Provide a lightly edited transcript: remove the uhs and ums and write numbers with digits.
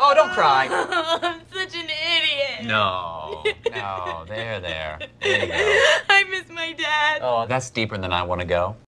Oh, don't cry. I'm such an idiot. No, there. There you go. I miss my dad. Oh, that's deeper than I want to go.